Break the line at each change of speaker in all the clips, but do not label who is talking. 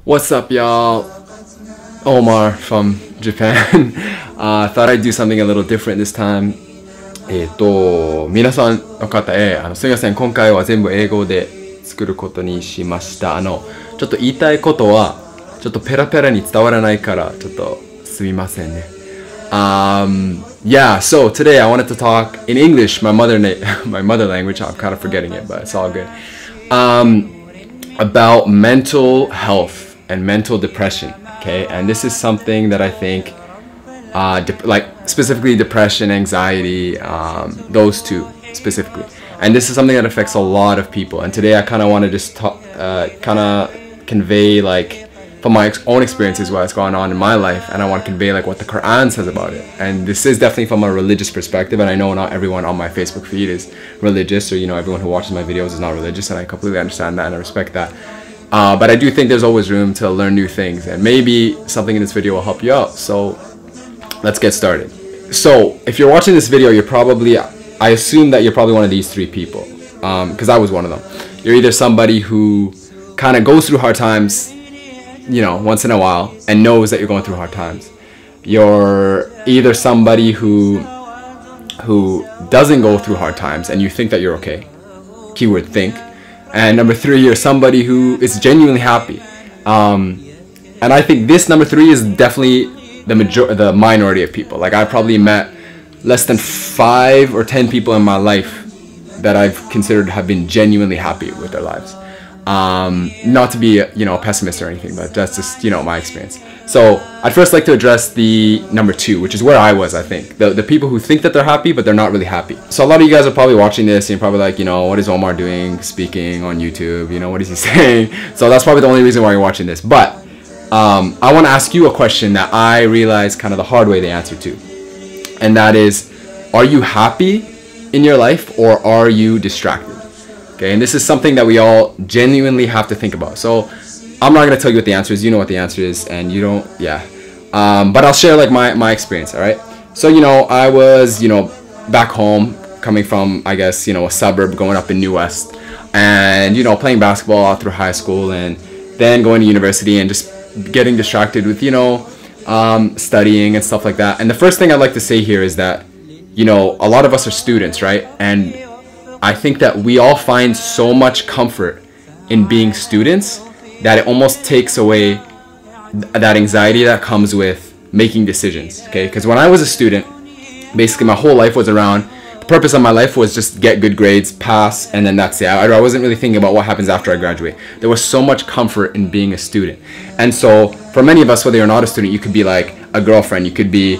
What's up, y'all? Omar from Japan. Thought I'd do something a little different this time. 皆さんの方へ、すみません、今回は全部英語で作ることにしました。ちょっと言いたいことは、ちょっとペラペラに伝わらないから、ちょっとすみませんね。Yeah, so today I wanted to talk in English, my mother language. I'm kind of forgetting it, but it's all good. About mental health and mental depression, okay? And this is something that I think, like specifically depression, anxiety, those two specifically. And this is something that affects a lot of people. And today I kind of want to just kind of convey like from my own experiences what's going on in my life, and I want to convey like what the Quran says about it. And this is definitely from a religious perspective, and I know not everyone on my Facebook feed is religious, or everyone who watches my videos is not religious, and I completely understand that and I respect that. But I do think there's always room to learn new things, and maybe something in this video will help you out. So let's get started. So if you're watching this video, I assume that you're probably one of these three people, because I was one of them. You're either somebody who kind of goes through hard times, once in a while, and knows that you're going through hard times. You're either somebody who doesn't go through hard times and you think that you're okay. Keyword think. And number three, you're somebody who is genuinely happy. And I think this number three is definitely the minority of people. Like, I probably met less than 5 or 10 people in my life that I've considered have been genuinely happy with their lives. Not to be a pessimist or anything, but that's just my experience. So I'd first like to address the number 2, which is where I was. I think the people who think that they're happy but they're not really happy. So a lot of you guys are probably watching this and you're probably like, what is Omar doing speaking on YouTube, what is he saying? So that's probably the only reason why you're watching this. But I want to ask you a question that I realized kind of the hard way the answer to, and that is, are you happy in your life or are you distracted? Okay, and this is something that we all genuinely have to think about. So I'm not going to tell you what the answer is. You know what the answer is, and you don't, but I'll share like my experience, all right? So, I was, back home, coming from, I guess, a suburb, going up in New West, and, playing basketball all through high school, and then going to university and just getting distracted with, studying and stuff like that. And the first thing I'd like to say here is that, a lot of us are students, right? And I think that we all find so much comfort in being students that it almost takes away that anxiety that comes with making decisions, okay? Because when I was a student, basically my whole life was around, the purpose of my life was just get good grades, pass, and then that's it. I wasn't really thinking about what happens after I graduate. There was so much comfort in being a student. And so for many of us, whether you're not a student, you could be like a girlfriend, you could be,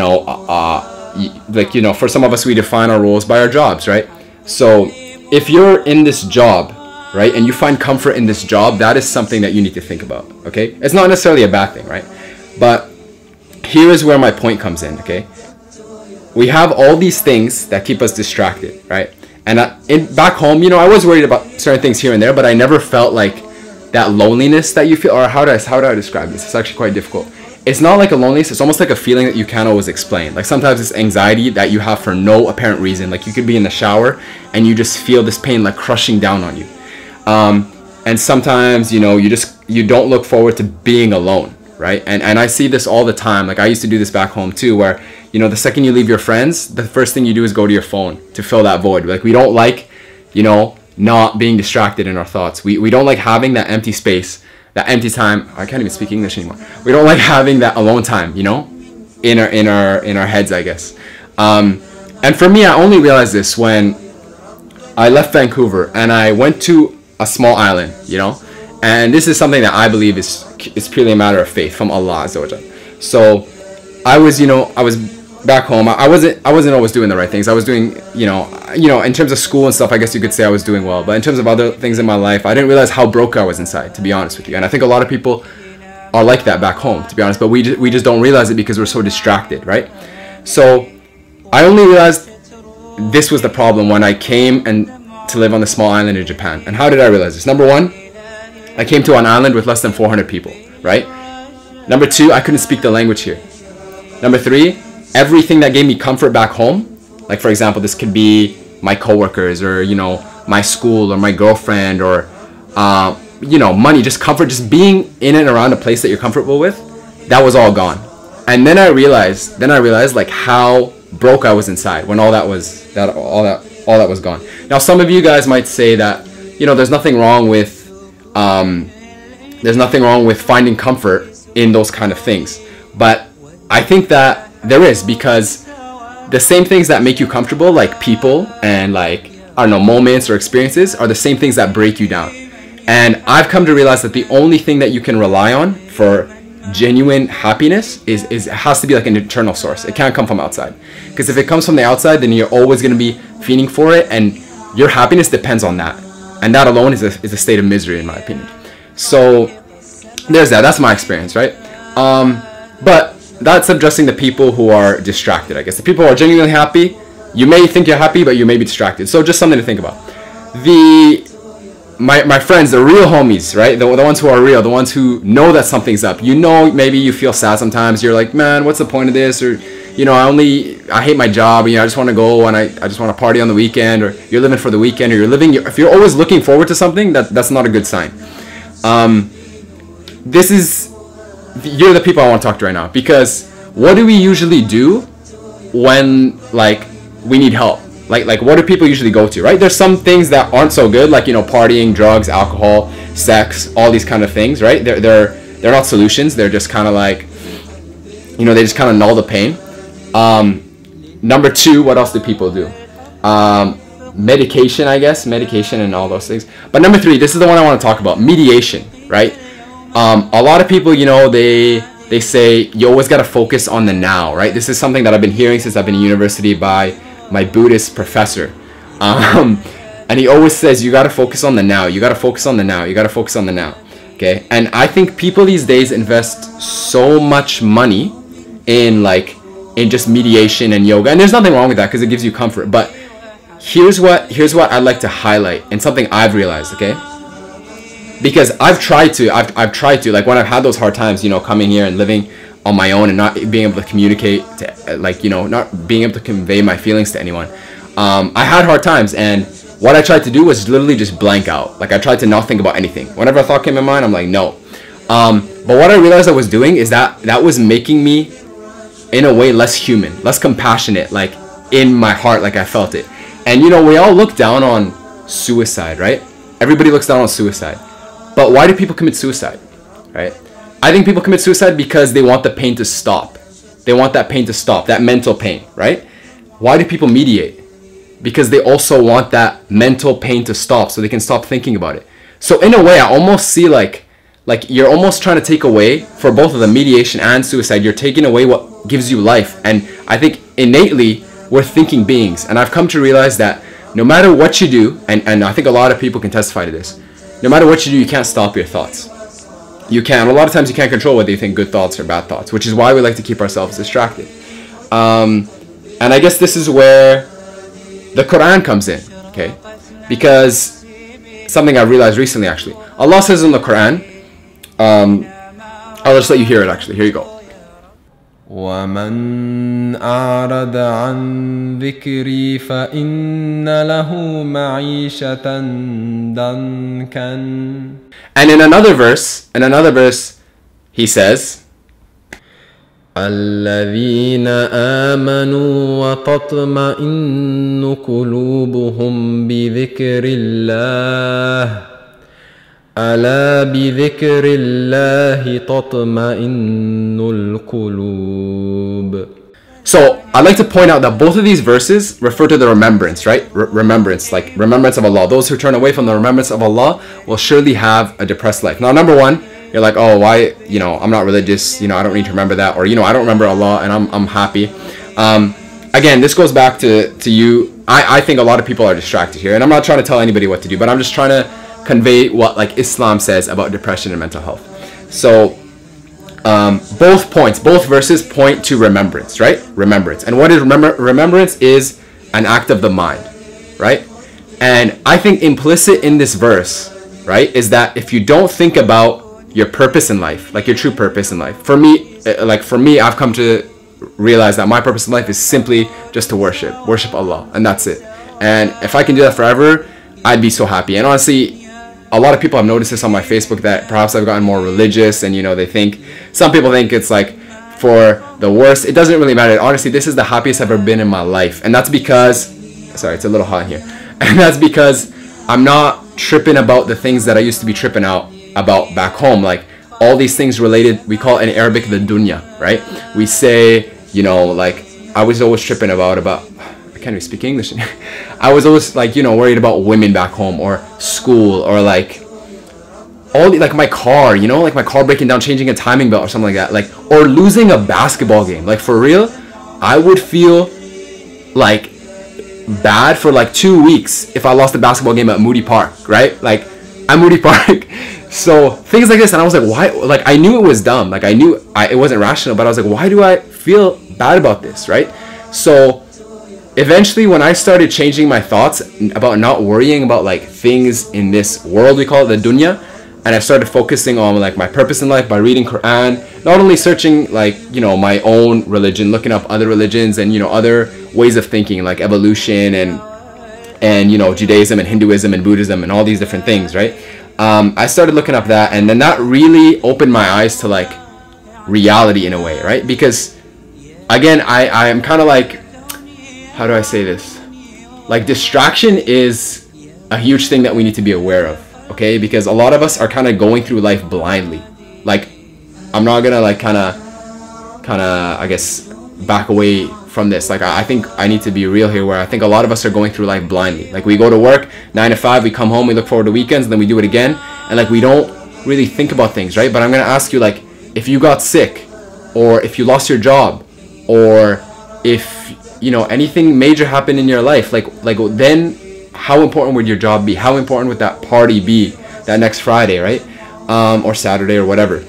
for some of us, we define our roles by our jobs, right? So if you're in this job, right, and you find comfort in this job, that is something that you need to think about, okay? It's not necessarily a bad thing, right? But here is where my point comes in, okay? We have all these things that keep us distracted, right? And back home, I was worried about certain things here and there, but I never felt like that loneliness that you feel, or how do I describe this? It's actually quite difficult. It's not like a loneliness, it's almost like a feeling that you can't always explain. Like sometimes it's anxiety that you have for no apparent reason. Like you could be in the shower and you just feel this pain like crushing down on you. And sometimes, you don't look forward to being alone, right? And I see this all the time. Like I used to do this back home too, where, the second you leave your friends, the first thing you do is go to your phone to fill that void. Like we don't like, not being distracted in our thoughts. We don't like having that empty space, that empty time. I can't even speak English anymore. We don't like having that alone time, in our heads, I guess. And for me, I only realized this when I left Vancouver and I went to a small island, and this is something that I believe is purely a matter of faith from Allah Azza wa Jal. So I was back home. I wasn't always doing the right things. I was doing, in terms of school and stuff, I guess you could say I was doing well. But in terms of other things in my life, I didn't realize how broke I was inside, to be honest with you. And I think a lot of people are like that back home, to be honest. But we just don't realize it because we're so distracted, right? So I only realized this was the problem when I came to live on the small island in Japan. And how did I realize this? Number 1, I came to an island with less than 400 people, right? Number 2, I couldn't speak the language here. Number 3, everything that gave me comfort back home, like for example, this could be my coworkers or, my school or my girlfriend or money, just comfort, just being in and around a place that you're comfortable with, that was all gone. And then I realized like how broke I was inside when all that was gone. Now some of you guys might say that, there's nothing wrong with finding comfort in those kind of things. But I think that there is, because the same things that make you comfortable, like people and like, I don't know, moments or experiences, are the same things that break you down. And I've come to realize that the only thing that you can rely on for genuine happiness is has to be like an internal source. It can't come from outside. Because if it comes from the outside, then you're always going to be fiending for it, and your happiness depends on that. And that alone is a state of misery, in my opinion. So there's that. That's my experience, right? But that's addressing the people who are distracted, I guess. The people who are genuinely happy, you may think you're happy, but you may be distracted. So just something to think about. My friends, the real homies, right? The ones who are real, the ones who know that something's up. Maybe you feel sad sometimes. You're like, man, what's the point of this? Or, I hate my job. I just want to go and I just want to party on the weekend. Or you're living for the weekend. Or if you're always looking forward to something, that's not a good sign. You're the people I want to talk to right now. Because what do we usually do when, like, we need help? Like what do people usually go to, right? There's some things that aren't so good, like, partying, drugs, alcohol, sex, all these kind of things, right? They're not solutions. They're just kind of like, they just kind of null the pain. Number two, what else do people do? Medication, I guess, medication and all those things. But number three, this is the one I want to talk about, mediation, right? A lot of people, they say you always got to focus on the now, right? This is something that I've been hearing since I've been in university by my Buddhist professor. And he always says, you got to focus on the now. You got to focus on the now. You got to focus on the now. Okay. And I think people these days invest so much money in just mediation and yoga. And there's nothing wrong with that because it gives you comfort. But here's what I'd like to highlight, and something I've realized, okay? Because I've tried to, like, when I've had those hard times, coming here and living on my own and not being able to communicate to, not being able to convey my feelings to anyone. I had hard times, and what I tried to do was literally just blank out. Like, I tried to not think about anything. Whenever a thought came in mind, I'm like, no. But what I realized I was doing is that was making me, in a way, less human, less compassionate, like, in my heart, like I felt it. And, we all look down on suicide, right? Everybody looks down on suicide. But why do people commit suicide, right? I think people commit suicide because they want the pain to stop. They want that pain to stop, that mental pain, right? Why do people mediate? Because they also want that mental pain to stop so they can stop thinking about it. So in a way, I almost see like you're almost trying to take away, for both of the mediation and suicide, you're taking away what gives you life. And I think innately, we're thinking beings. And I've come to realize that no matter what you do, and I think a lot of people can testify to this, no matter what you do, you can't stop your thoughts. You can. A lot of times you can't control whether you think good thoughts or bad thoughts, which is why we like to keep ourselves distracted. And I guess this is where the Quran comes in, okay? Because something I realized recently, actually. Allah says in the Quran, I'll just let you hear it, actually. Here you go.
وَمَنْ أَعْرَضَ عَنْ ذِكْرِي فَإِنَّ لَهُ مَعِيشَةً ضَنْكًا.
And in another verse, he says,
الَّذِينَ آمَنُوا وَتَطْمَئِنُّ قُلُوبُهُمْ بِذِكْرِ اللَّهِ ألا بذكر الله تطمئن القلوب.
So I'd like to point out that both of these verses refer to the remembrance, right? Remembrance, like remembrance of Allah. Those who turn away from the remembrance of Allah will surely have a depressed life. Now, number one, you're like, oh, why, I'm not religious, I don't need to remember that, or, I don't remember Allah and I'm happy. Again, this goes back to you. I think a lot of people are distracted here, and I'm not trying to tell anybody what to do, but I'm just trying to convey what Islam says about depression and mental health. So both verses point to remembrance, right? Remembrance. And what is remembrance? Is an act of the mind, right? And I think implicit in this verse, right, is that if you don't think about your purpose in life, like your true purpose in life, for me, I've come to realize that my purpose in life is simply just to worship Allah, and that's it. And if I can do that forever, I'd be so happy. And honestly, a lot of people have noticed this on my Facebook, that perhaps I've gotten more religious, and you know, some people think it's like for the worst. It doesn't really matter. Honestly, this is the happiest I've ever been in my life, and that's because, sorry, it's a little hot here, and that's because I'm not tripping about the things that I used to be tripping out about back home, like all these things related. We call it in Arabic the dunya, right? We say, you know, like I was always tripping about I can't even speak English. I was always like, you know, worried about women back home, or school, or like like my car, you know, like my car breaking down, changing a timing belt or something like that, like, or losing a basketball game. Like for real, I would feel like bad for like 2 weeks if I lost a basketball game at Moody Park, right? Like I'm Moody Park. So things like this, and I was like, why? Like I knew it was dumb, like I knew it wasn't rational, but I was like, why do I feel bad about this, right? So eventually when I started changing my thoughts about not worrying about like things in this world, we call it the dunya, and I started focusing on like my purpose in life by reading Quran, not only searching like, you know, my own religion, looking up other religions and, you know, other ways of thinking like evolution and you know, Judaism and Hinduism and Buddhism and all these different things, right? I started looking up that, and then that really opened my eyes to like reality in a way, right? Because again, I am kind of like, how do I say this? Like distraction is a huge thing that we need to be aware of, okay? Because a lot of us are kind of going through life blindly. Like I'm not gonna like kind of I guess back away from this. Like I think I need to be real here, where I think a lot of us are going through life blindly. Like we go to work 9 to 5, we come home, we look forward to weekends, and then we do it again, and like we don't really think about things, right? But I'm gonna ask you, like, if you got sick, or if you lost your job, or if, you know, anything major happened in your life, like then how important would your job be? How important would that party be that next Friday, right? Or Saturday or whatever.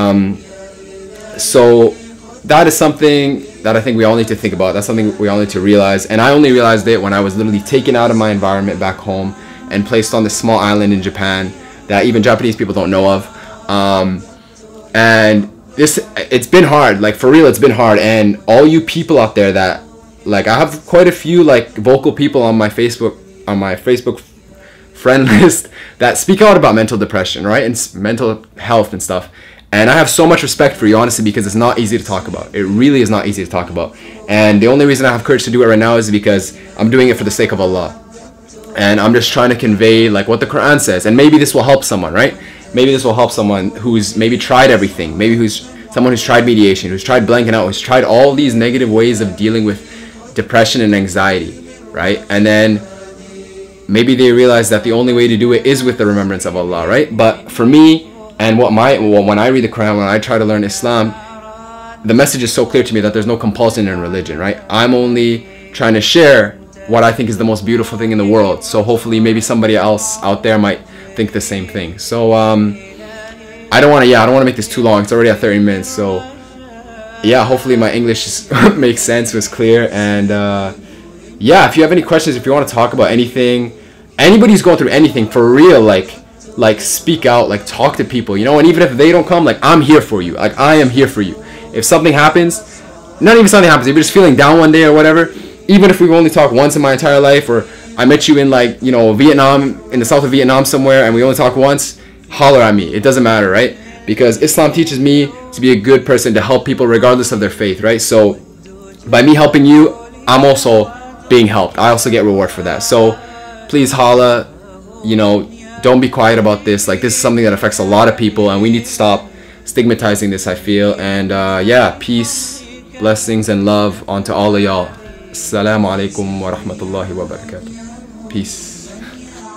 So that is something that I think we all need to think about. That's something we all need to realize. And I only realized it when I was literally taken out of my environment back home and placed on this small island in Japan that even Japanese people don't know of. And it's been hard, like for real, it's been hard. And all you people out there that, like, I have quite a few like vocal people on my Facebook friend list that speak out about mental depression, right? And mental health and stuff. And I have so much respect for you, honestly, because it's not easy to talk about. It really is not easy to talk about. And the only reason I have courage to do it right now is because I'm doing it for the sake of Allah. And I'm just trying to convey like what the Quran says. And maybe this will help someone, right? Maybe this will help someone who's maybe tried everything. Maybe someone who's tried mediation, who's tried blanking out, who's tried all these negative ways of dealing with depression and anxiety, right? And then maybe they realize that the only way to do it is with the remembrance of Allah, right? But for me, and when I read the Quran, when I try to learn Islam, the message is so clear to me that there's no compulsion in religion, right? I'm only trying to share what I think is the most beautiful thing in the world. So hopefully maybe somebody else out there might think the same thing. So I don't want to make this too long. It's already at 30 minutes. So yeah, hopefully my English makes sense, was clear. And yeah, if you have any questions, if you want to talk about anything, anybody's going through anything, for real, like speak out, like talk to people, you know. And even if they don't come, like I'm here for you. Like I am here for you. If something happens, not even something happens, if you're just feeling down one day or whatever, even if we've only talked once in my entire life, or I met you in like, you know, Vietnam, in the south of Vietnam somewhere, and we only talk once, holler at me. It doesn't matter, right? Because Islam teaches me to be a good person, to help people regardless of their faith, right? So by me helping you, I'm also being helped. I also get reward for that. So please holla, you know, don't be quiet about this. Like, this is something that affects a lot of people, and we need to stop stigmatizing this, I feel. And yeah, peace, blessings, and love onto all of y'all. Assalamu alaikum wa rahmatullahi wa barakatuh. Peace.